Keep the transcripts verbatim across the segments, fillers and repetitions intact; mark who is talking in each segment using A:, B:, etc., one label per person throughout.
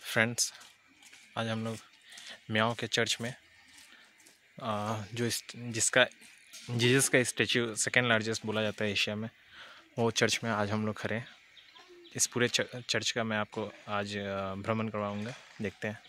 A: Friends, आज हम लोग म्याओ के चर्च में आ, जो इस जिसका जीसस का स्टैचू सेकेंड लार्जेस्ट बोला जाता है एशिया में, वो चर्च में आज हम लोग खड़े हैं। इस पूरे चर्च का मैं आपको आज भ्रमण करवाऊंगा, देखते हैं।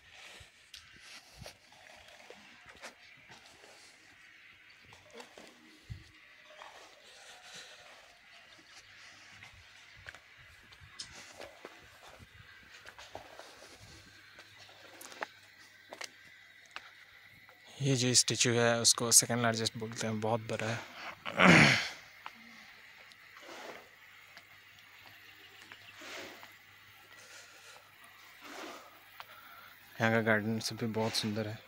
A: ये जो स्टैचू है उसको सेकेंड लार्जेस्ट बोलते हैं, बहुत बड़ा है। यहाँ का गार्डन सब भी बहुत सुंदर है।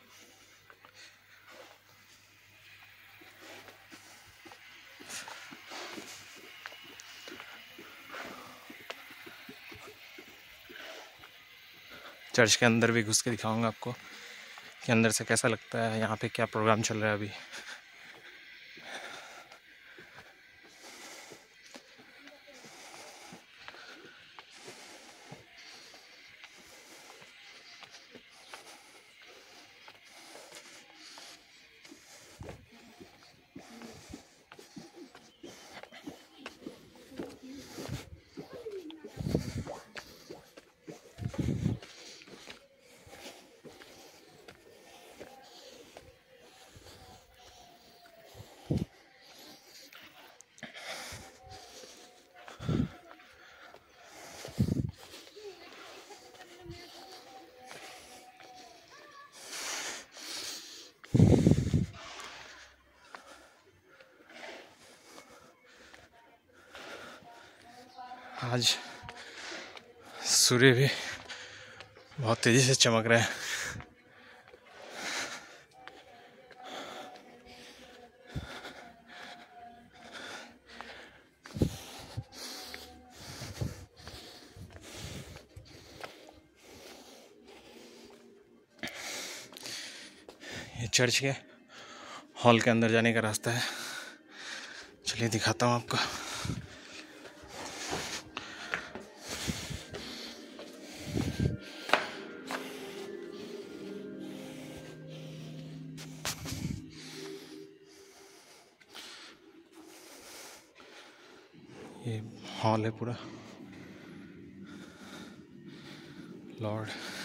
A: चर्च के अंदर भी घुस के दिखाऊंगा आपको कि अंदर से कैसा लगता है, यहाँ पे क्या प्रोग्राम चल रहा है अभी। आज सूर्य भी बहुत तेज़ी से चमक रहा है। ये चर्च के हॉल के अंदर जाने का रास्ता है, चलिए दिखाता हूँ आपको। ये हॉल है पूरा, lord.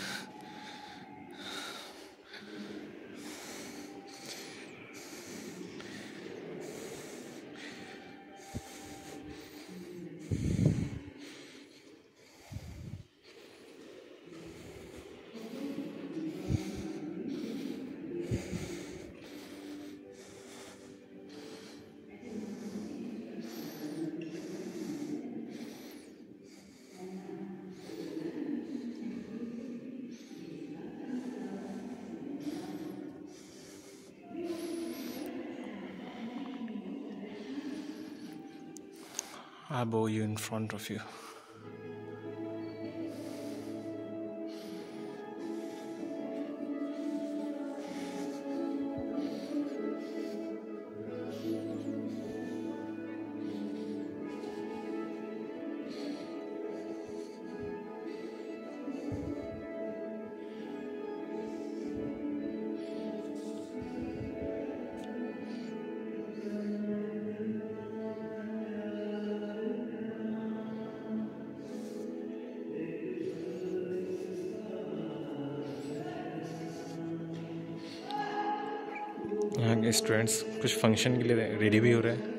A: I bow you in front of you. यहाँ के स्टूडेंट्स कुछ फंक्शन के लिए रेडी भी हो रहे हैं।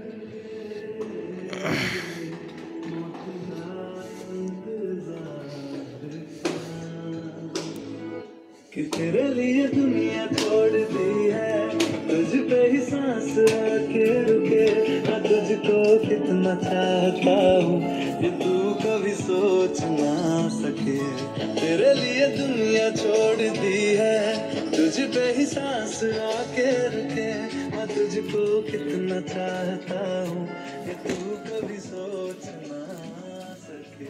B: कि तेरे लिए दुनिया छोड़ दी है, तुझ पे ही सांस आके रुके। मैं तुझको कितना चाहता हूँ ये तू कभी सोच ना सके। तेरे लिए दुनिया छोड़ दी है, तुझ पे ही सांस आके रुके। मैं तुझको कितना चाहता हूँ ये तू कभी सोच ना सके।